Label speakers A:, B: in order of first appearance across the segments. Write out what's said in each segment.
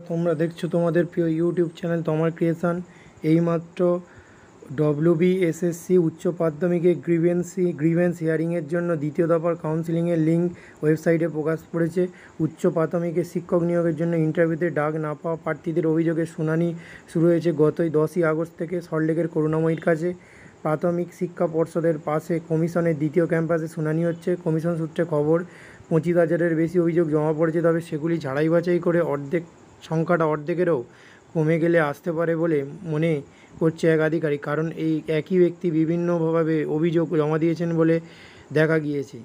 A: তোমরা দেখছো তোমাদের প্রিয় ইউটিউব চ্যানেল তোমার ক্রিয়েশন। এইমাত্র ডব্লিউবিএসএসসি উচ্চ মাধ্যমিকে গ্রিভেন্স হিয়ারিংয়ের জন্য দ্বিতীয় দফার কাউন্সিলিংয়ের লিঙ্ক ওয়েবসাইটে প্রকাশ করেছে। উচ্চ প্রাথমিকের শিক্ষক নিয়োগের জন্য ইন্টারভিউতে ডাক না পাওয়া প্রার্থীদের অভিযোগের শুনানি শুরু হয়েছে গতই 10ই আগস্ট থেকে সল্টলেকের করুণাময়ীর কাছে। প্রাথমিক শিক্ষা পর্ষদের পাশে কমিশনের দ্বিতীয় ক্যাম্পাসে শুনানি হচ্ছে। কমিশন সূত্রে খবর 25,000-এর বেশি অভিযোগ জমা পড়েছে, তবে সেগুলি ঝাড়াই বাছাই করে সংখ্যাটা অর্ধেকেরও কমে গেলে আসতে পারে বলে মনে করছে এক আধিকারিক। কারণ এই একই ব্যক্তি বিভিন্নভাবে অভিযোগ জমা দিয়েছেন বলে দেখা গিয়েছে।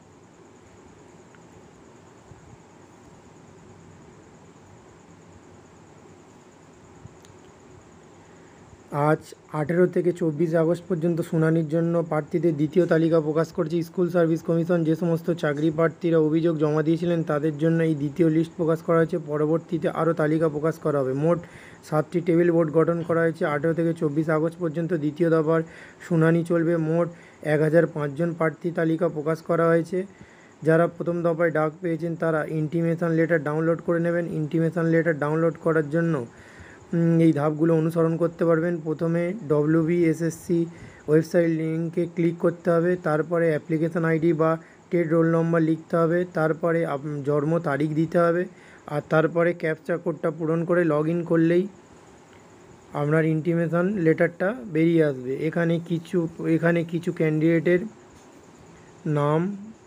A: আজ 18 থেকে 24 আগস্ট পর্যন্ত শুনানির জন্য প্রার্থীদের দ্বিতীয় তালিকা প্রকাশ করছে স্কুল সার্ভিস কমিশন। যে সমস্ত চাকরি প্রার্থীরা অভিযোগ জমা দিয়েছিলেন তাদের জন্য এই দ্বিতীয় লিস্ট প্রকাশ করা হয়েছে। পরবর্তীতে আরও তালিকা প্রকাশ করা হবে। মোট 7টি টেবিল বোর্ড গঠন করা হয়েছে। 18 থেকে 24 আগস্ট পর্যন্ত দ্বিতীয় দফার শুনানি চলবে। মোট 1005 জন প্রার্থী তালিকা প্রকাশ করা হয়েছে। যারা প্রথম দফায় ডাক পেয়েছেন তারা ইন্টিমেশন লেটার ডাউনলোড করে নেবেন। ইন্টিমেশন লেটার ডাউনলোড করার জন্য এই ধাপগুলো অনুসরণ করতে পারবেন। প্রথমে ডব্লিউবিএসএসসি ওয়েবসাইট লিঙ্কে ক্লিক করতে হবে, তারপরে অ্যাপ্লিকেশান আইডি বা টেট রোল নম্বর লিখতে হবে, তারপরে জন্ম তারিখ দিতে হবে, আর তারপরে ক্যাপচা কোডটা পূরণ করে লগ ইন করলেই আপনার ইন্টিমেশন লেটারটা বেরিয়ে আসবে। এখানে কিছু ক্যান্ডিডেটের নাম,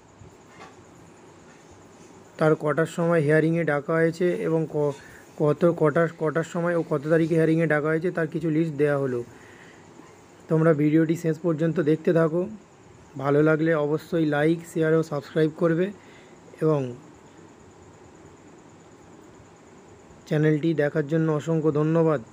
A: তার কটার সময় হিয়ারিংয়ে ডাকা হয়েছে এবং কটার সময় ও কত তারিখে হিয়ারিংয়ে ডাকা হয়েছে তার কিছু লিস্ট দেওয়া হলো। তোমরা ভিডিওটি শেষ পর্যন্ত দেখতে থাকো। ভালো লাগলে অবশ্যই লাইক, শেয়ার ও সাবস্ক্রাইব করবে এবং চ্যানেলটি দেখার জন্য অসংখ্য ধন্যবাদ।